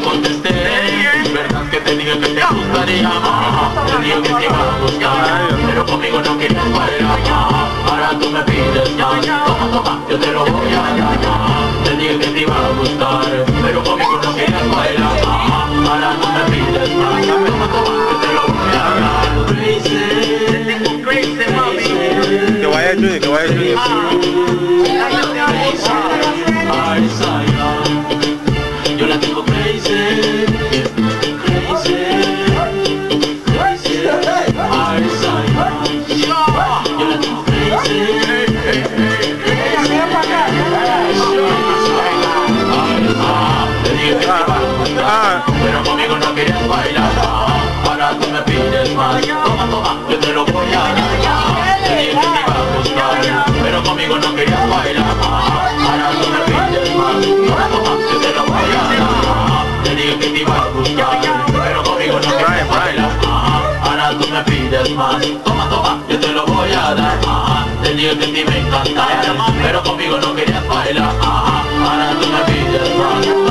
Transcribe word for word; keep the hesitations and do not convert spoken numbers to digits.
contesté, verdad que te dije que te gustaría más. Te dije que te iba a gustar, pero conmigo no querías bailar. Ahora tú me pides más, toma, toma, yo te lo voy a dar. Te dije que te iba a gustar, pero conmigo no querías bailar. Ahora tú me pides más, toma, toma, yo te lo voy a dar. Crazy, te tengo crazy, mami. Que vaya Junior, que vaya Junior. Yo la tengo crazy, crazy, crazy, yo la tengo crazy. Te dije que te iba a gustar, pero conmigo no querías bailar. Ahora tú me pides más, toma, toma, yo te lo voy a dar. Te dije que te iba a gustar, pero conmigo no querías bailar. Ahora tú me pides más, toma, toma, yo te lo voy a dar. Te dije que te iba a gustar, pero conmigo no querías bailar. Ahora tú me pides más, toma, toma, yo te lo voy a dar. Te dije que te iba a encantar, pero conmigo no querías bailar. Ahora tú me pides más.